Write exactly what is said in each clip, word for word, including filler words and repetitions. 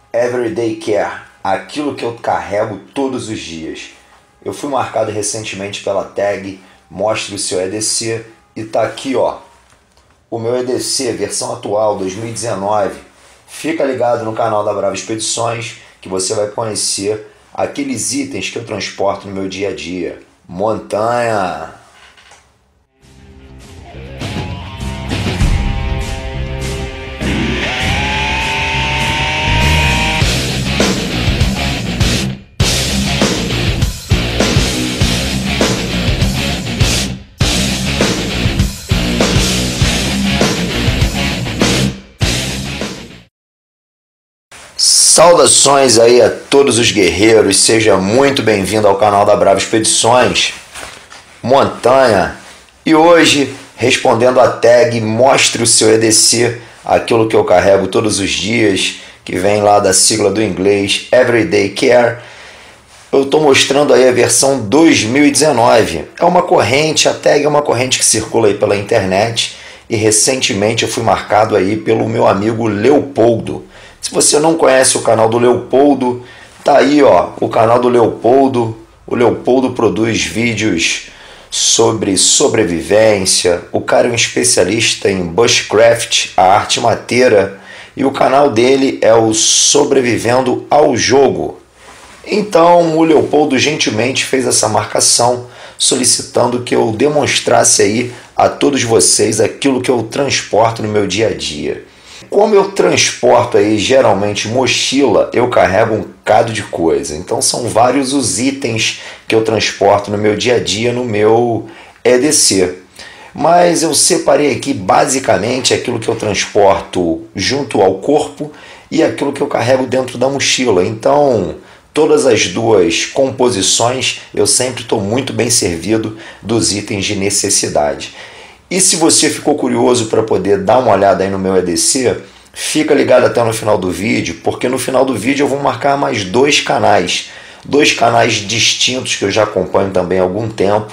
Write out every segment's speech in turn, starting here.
Everyday Care, aquilo que eu carrego todos os dias. Eu fui marcado recentemente pela tag Mostre o seu E D C e tá aqui, ó, o meu E D C versão atual dois mil e dezenove. Fica ligado no canal da Brava Expedições que você vai conhecer aqueles itens que eu transporto no meu dia a dia. Montanha! Saudações aí a todos os guerreiros, seja muito bem-vindo ao canal da Brava Expedições, Montanha. E hoje, respondendo a tag Mostre o seu E D C, aquilo que eu carrego todos os dias, que vem lá da sigla do inglês Everyday Care, eu estou mostrando aí a versão dois mil e dezenove. É uma corrente, a tag é uma corrente que circula aí pela internet e recentemente eu fui marcado aí pelo meu amigo Leopoldo. Se você não conhece o canal do Leopoldo, tá aí, ó, o canal do Leopoldo. O Leopoldo produz vídeos sobre sobrevivência. O cara é um especialista em bushcraft, a arte mateira, e o canal dele é o Sobrevivendo ao Jogo. Então, o Leopoldo gentilmente fez essa marcação, solicitando que eu demonstrasse aí a todos vocês aquilo que eu transporto no meu dia a dia. Como eu transporto aí geralmente mochila, eu carrego um bocado de coisa. Então são vários os itens que eu transporto no meu dia a dia no meu E D C. Mas eu separei aqui basicamente aquilo que eu transporto junto ao corpo e aquilo que eu carrego dentro da mochila. Então todas as duas composições eu sempre estou muito bem servido dos itens de necessidade. E se você ficou curioso para poder dar uma olhada aí no meu E D C, fica ligado até no final do vídeo, porque no final do vídeo eu vou marcar mais dois canais, dois canais distintos que eu já acompanho também há algum tempo.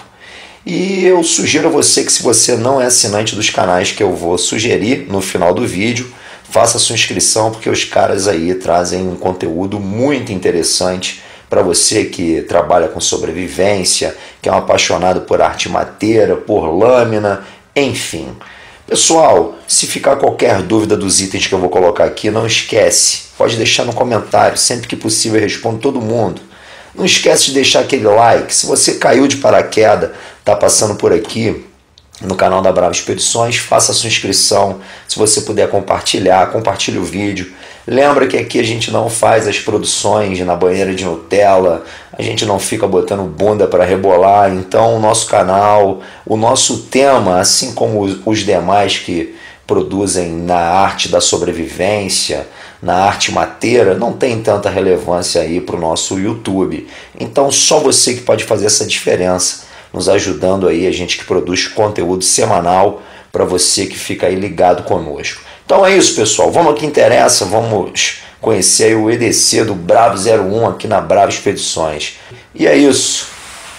E eu sugiro a você que, se você não é assinante dos canais que eu vou sugerir no final do vídeo, faça sua inscrição, porque os caras aí trazem um conteúdo muito interessante para você que trabalha com sobrevivência, que é um apaixonado por arte mateira, por lâmina, enfim. Pessoal, se ficar qualquer dúvida dos itens que eu vou colocar aqui, não esquece, pode deixar no comentário, sempre que possível eu respondo todo mundo. Não esquece de deixar aquele like. Se você caiu de paraquedas, está passando por aqui no canal da Brava Expedições, faça a sua inscrição. Se você puder compartilhar, compartilhe o vídeo. Lembra que aqui a gente não faz as produções na banheira de Nutella, a gente não fica botando bunda para rebolar. Então o nosso canal, o nosso tema, assim como os demais que produzem na arte da sobrevivência, na arte mateira, não tem tanta relevância aí para o nosso YouTube. Então só você que pode fazer essa diferença, nos ajudando aí, a gente que produz conteúdo semanal para você que fica aí ligado conosco. Então é isso, pessoal, vamos ao que interessa, vamos conhecer aí o E D C do Bravo zero um aqui na Brava Expedições. E é isso,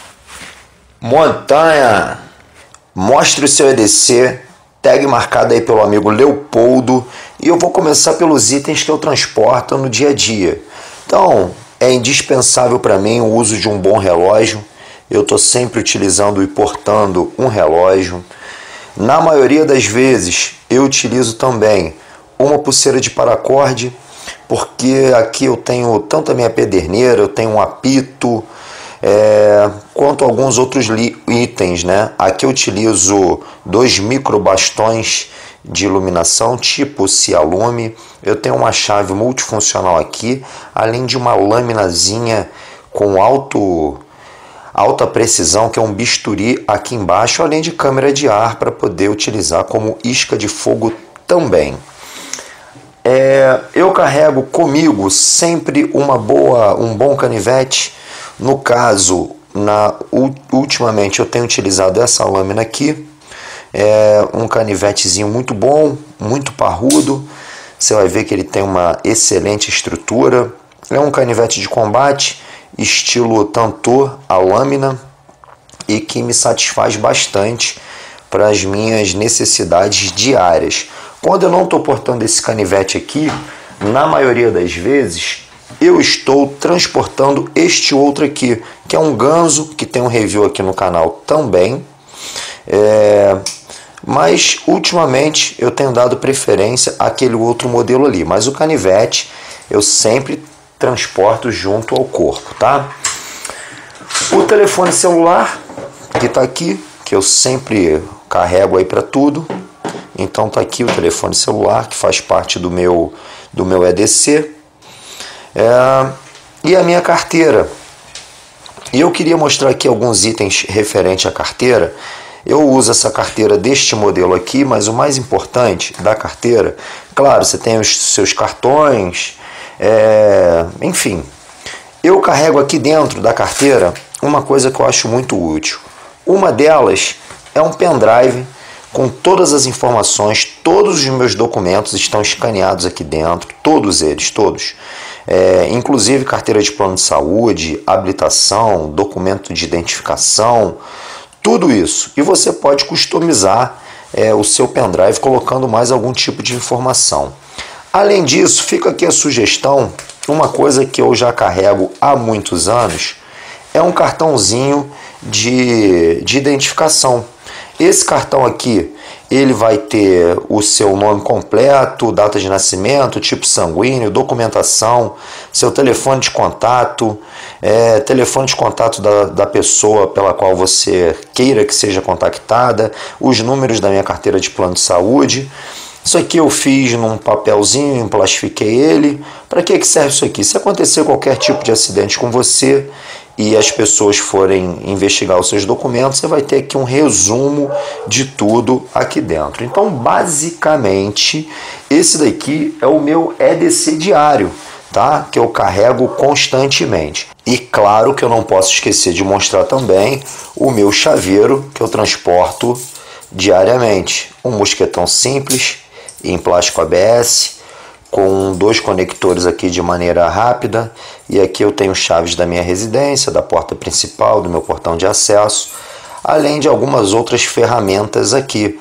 Montanha, mostre o seu E D C, tag marcada aí pelo amigo Leopoldo, e eu vou começar pelos itens que eu transporto no dia a dia. Então, é indispensável para mim o uso de um bom relógio. Eu estou sempre utilizando e portando um relógio. Na maioria das vezes, eu utilizo também uma pulseira de paracorde, porque aqui eu tenho tanto a minha pederneira, eu tenho um apito, é, quanto alguns outros itens, né? Aqui eu utilizo dois micro bastões de iluminação, tipo Cialume. Eu tenho uma chave multifuncional aqui, além de uma laminazinha com alto... alta precisão, que é um bisturi aqui embaixo, além de câmera de ar para poder utilizar como isca de fogo também. É, eu carrego comigo sempre uma boa, um bom canivete. No caso, na, ultimamente eu tenho utilizado essa lâmina aqui, é um canivetezinho muito bom, muito parrudo. Você vai ver que ele tem uma excelente estrutura. É um canivete de combate, estilo tantor, a lâmina, e que me satisfaz bastante para as minhas necessidades diárias. Quando eu não estou portando esse canivete aqui, na maioria das vezes, eu estou transportando este outro aqui, que é um Ganso, que tem um review aqui no canal também. É, mas ultimamente eu tenho dado preferência àquele outro modelo ali. Mas o canivete eu sempre transporto junto ao corpo, tá? O telefone celular, que está aqui, que eu sempre carrego aí para tudo. Então tá aqui o telefone celular, que faz parte do meu, do meu E D C. É, e a minha carteira. E eu queria mostrar aqui alguns itens referentes à carteira. Eu uso essa carteira deste modelo aqui, mas o mais importante da carteira, claro, você tem os seus cartões, é, enfim. Eu carrego aqui dentro da carteira uma coisa que eu acho muito útil. Uma delas é um pendrive com todas as informações, todos os meus documentos estão escaneados aqui dentro, todos eles, todos. É, inclusive carteira de plano de saúde, habilitação, documento de identificação, tudo isso. E você pode customizar é, o seu pendrive colocando mais algum tipo de informação. Além disso, fica aqui a sugestão, uma coisa que eu já carrego há muitos anos, é um cartãozinho de, de identificação. Esse cartão aqui, ele vai ter o seu nome completo, data de nascimento, tipo sanguíneo, documentação, seu telefone de contato, é, telefone de contato da, da pessoa pela qual você queira que seja contactada, os números da minha carteira de plano de saúde. Isso aqui eu fiz num papelzinho, emplastifiquei ele. Para que que serve isso aqui? Se acontecer qualquer tipo de acidente com você e as pessoas forem investigar os seus documentos, você vai ter aqui um resumo de tudo aqui dentro. Então, basicamente, esse daqui é o meu E D C diário, tá? Que eu carrego constantemente. E claro que eu não posso esquecer de mostrar também o meu chaveiro que eu transporto diariamente. Um mosquetão simples em plástico A B S, com dois conectores aqui de maneira rápida, e aqui eu tenho chaves da minha residência, da porta principal, do meu portão de acesso, além de algumas outras ferramentas aqui,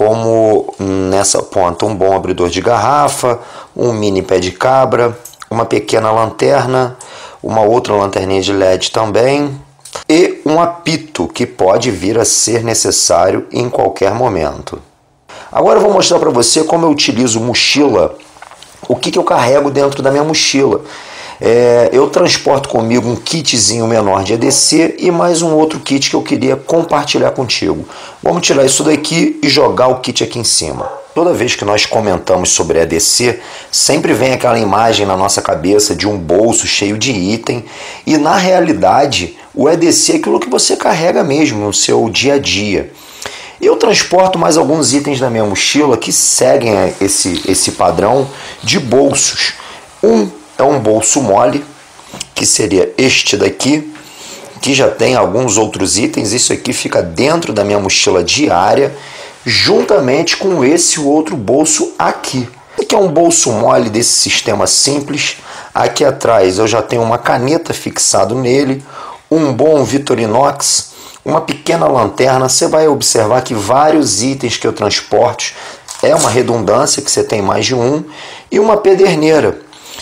como nessa ponta um bom abridor de garrafa, um mini pé de cabra, uma pequena lanterna, uma outra lanterninha de L E D também, e um apito que pode vir a ser necessário em qualquer momento. Agora eu vou mostrar para você como eu utilizo mochila. O que, que eu carrego dentro da minha mochila? É, eu transporto comigo um kitzinho menor de E D C e mais um outro kit que eu queria compartilhar contigo. Vamos tirar isso daqui e jogar o kit aqui em cima. Toda vez que nós comentamos sobre E D C, sempre vem aquela imagem na nossa cabeça de um bolso cheio de item, e na realidade o E D C é aquilo que você carrega mesmo no seu dia a dia. Eu transporto mais alguns itens na minha mochila que seguem esse, esse padrão de bolsos. Um é um bolso mole, que seria este daqui, que já tem alguns outros itens. Isso aqui fica dentro da minha mochila diária, juntamente com esse outro bolso aqui. Aqui é um bolso mole desse sistema simples. Aqui atrás eu já tenho uma caneta fixado nele, um bom Victorinox, uma pequena lanterna. Você vai observar que vários itens que eu transporto é uma redundância, que você tem mais de um, e uma pederneira.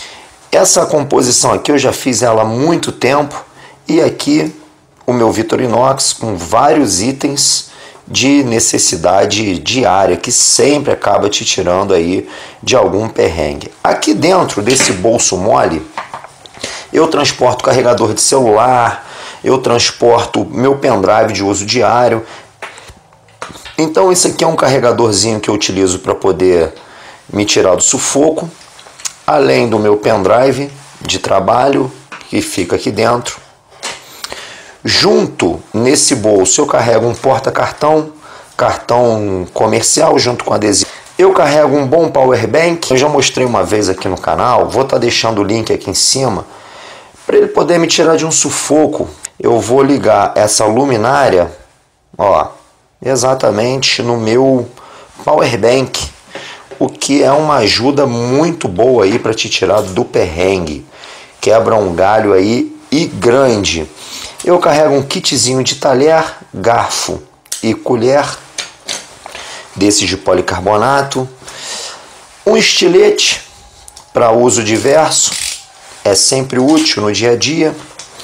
Essa composição aqui eu já fiz ela há muito tempo, e aqui o meu Victorinox com vários itens de necessidade diária, que sempre acaba te tirando aí de algum perrengue. Aqui dentro desse bolso mole eu transporto carregador de celular, eu transporto meu pendrive de uso diário. Então esse aqui é um carregadorzinho que eu utilizo para poder me tirar do sufoco, além do meu pendrive de trabalho que fica aqui dentro. Junto nesse bolso eu carrego um porta-cartão, cartão comercial junto com adesivo. Eu carrego um bom power bank, eu já mostrei uma vez aqui no canal, vou estar deixando o link aqui em cima, para ele poder me tirar de um sufoco. Eu vou ligar essa luminária, ó, exatamente no meu power bank, o que é uma ajuda muito boa aí para te tirar do perrengue. Quebra um galho aí e grande. Eu carrego um kitzinho de talher, garfo e colher, desses de policarbonato, um estilete, para uso diverso, é sempre útil no dia a dia.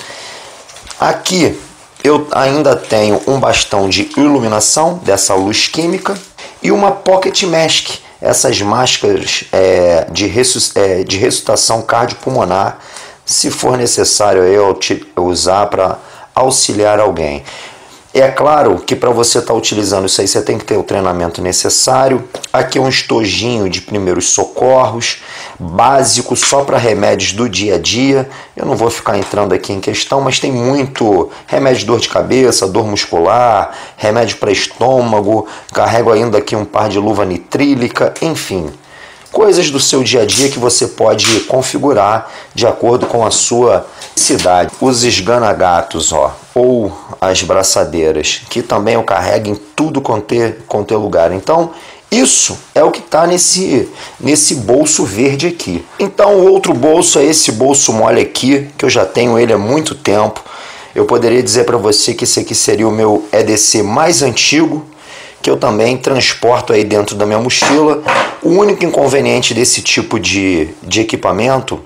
Aqui eu ainda tenho um bastão de iluminação dessa luz química e uma pocket mask, essas máscaras é, de, ressus, é, de ressuscitação cardiopulmonar, se for necessário eu usar para auxiliar alguém. É claro que para você estar tá utilizando isso aí, você tem que ter o treinamento necessário. Aqui é um estojinho de primeiros socorros, básico, só para remédios do dia a dia. Eu não vou ficar entrando aqui em questão, mas tem muito remédio de dor de cabeça, dor muscular, remédio para estômago. Carrego ainda aqui um par de luva nitrílica, enfim. Coisas do seu dia a dia que você pode configurar de acordo com a sua necessidade. Os esganagatos, ó, ou as braçadeiras, que também eu carrego em tudo quanto é, quanto é lugar. Então, isso é o que está nesse, nesse bolso verde aqui. Então, o outro bolso é esse bolso mole aqui, que eu já tenho ele há muito tempo. Eu poderia dizer para você que esse aqui seria o meu E D C mais antigo, que eu também transporto aí dentro da minha mochila. O único inconveniente desse tipo de, de equipamento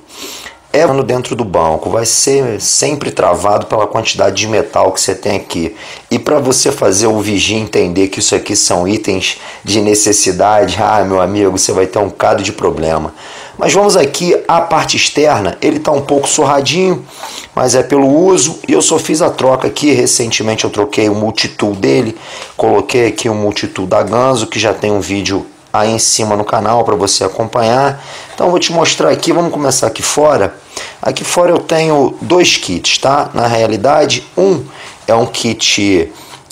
é dentro do banco, vai ser sempre travado pela quantidade de metal que você tem aqui. E para você fazer o vigia entender que isso aqui são itens de necessidade, ah, meu amigo, você vai ter um bocado de problema. Mas vamos aqui à parte externa, ele está um pouco surradinho, mas é pelo uso, e eu só fiz a troca aqui, recentemente eu troquei o multitool dele, coloquei aqui o multitool da Ganzo, que já tem um vídeo aí em cima no canal para você acompanhar. Então eu vou te mostrar aqui, vamos começar aqui fora. Aqui fora eu tenho dois kits, tá? Na realidade, um é um kit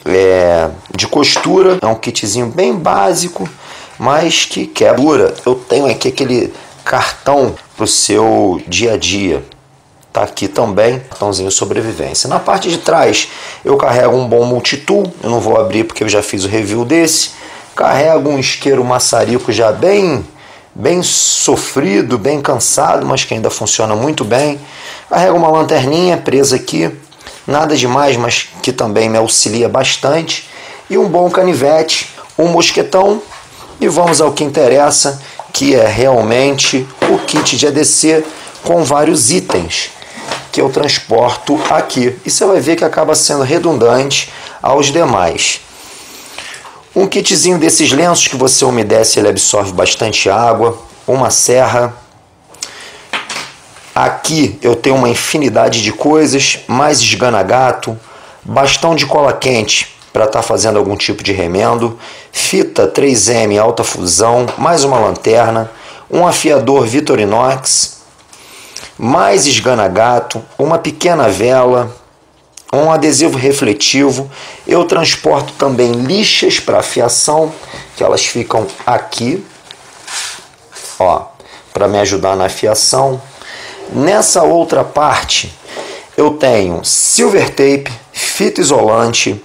é, de costura, é um kitzinho bem básico, mas que quebra. Eu tenho aqui aquele cartão para o seu dia a dia. Tá aqui também, cartãozinho sobrevivência. Na parte de trás eu carrego um bom multitool, eu não vou abrir porque eu já fiz o review desse. Carrego um isqueiro maçarico já bem, bem sofrido, bem cansado, mas que ainda funciona muito bem. Carrego uma lanterninha presa aqui, nada demais, mas que também me auxilia bastante. E um bom canivete, um mosquetão. E vamos ao que interessa, que é realmente o kit de A D C com vários itens que eu transporto aqui. E você vai ver que acaba sendo redundante aos demais. Um kitzinho desses lenços que você umedece, ele absorve bastante água. Uma serra. Aqui eu tenho uma infinidade de coisas, mais esganagato, bastão de cola quente para estar tá fazendo algum tipo de remendo, fita três M alta fusão, mais uma lanterna, um afiador Victorinox, mais esganagato, uma pequena vela, um adesivo refletivo. Eu transporto também lixas para afiação, que elas ficam aqui, ó, para me ajudar na afiação. Nessa outra parte eu tenho silver tape, fita isolante,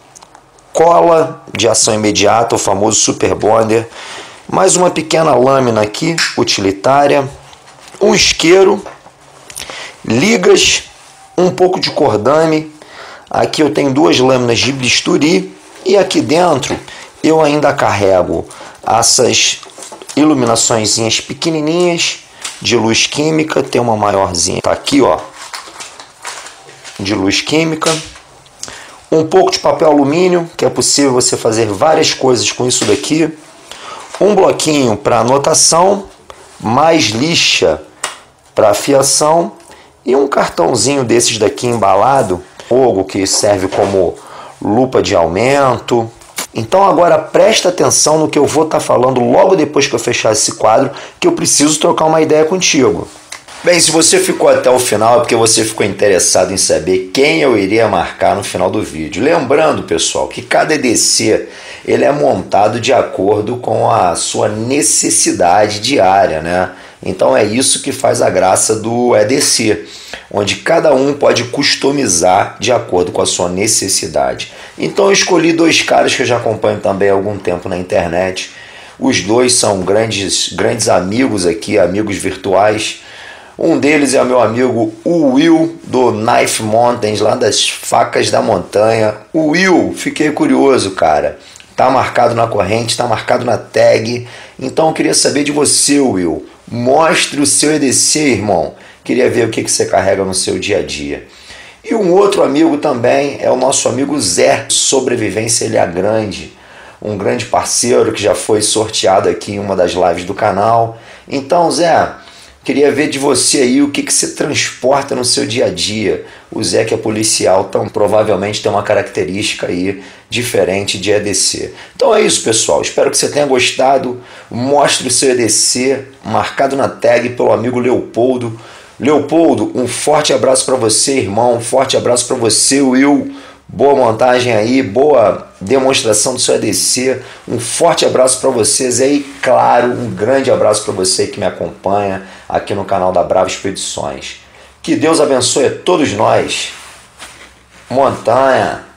cola de ação imediata, o famoso super bonder, mais uma pequena lâmina aqui utilitária, um isqueiro, ligas, um pouco de cordame. Aqui eu tenho duas lâminas de bisturi e aqui dentro eu ainda carrego essas iluminaçõezinhas pequenininhas de luz química. Tem uma maiorzinha, tá aqui, ó, de luz química. Um pouco de papel alumínio, que é possível você fazer várias coisas com isso daqui. Um bloquinho para anotação, mais lixa para afiação e um cartãozinho desses daqui embalado, fogo, que serve como lupa de aumento. Então agora presta atenção no que eu vou estar falando logo depois que eu fechar esse quadro, que eu preciso trocar uma ideia contigo. Bem, se você ficou até o final é porque você ficou interessado em saber quem eu iria marcar no final do vídeo. Lembrando, pessoal, que cada E D C ele é montado de acordo com a sua necessidade diária, né? Então é isso que faz a graça do E D C, onde cada um pode customizar de acordo com a sua necessidade. Então eu escolhi dois caras que eu já acompanho também há algum tempo na internet. Os dois são grandes, grandes amigos aqui, amigos virtuais. Um deles é o meu amigo o Will, do Knife Mountains, lá das facas da montanha. O Will, fiquei curioso, cara. Tá marcado na corrente, tá marcado na tag. Então eu queria saber de você, Will. Mostre o seu E D C, irmão. Queria ver o que você carrega no seu dia a dia. E um outro amigo também é o nosso amigo Zé, Sobrevivência Ilha Grande, um grande parceiro que já foi sorteado aqui em uma das lives do canal. Então, Zé, queria ver de você aí o que, que você transporta no seu dia a dia. O Zé, que é policial, então provavelmente tem uma característica aí diferente de E D C. Então é isso, pessoal. Espero que você tenha gostado. Mostre o seu E D C, marcado na tag pelo amigo Leopoldo. Leopoldo, um forte abraço para você, irmão. Um forte abraço para você, Will. Boa montagem aí, boa demonstração do seu E D C. Um forte abraço para vocês aí, claro, um grande abraço para você que me acompanha aqui no canal da Brava Expedições. Que Deus abençoe a todos nós. Montanha.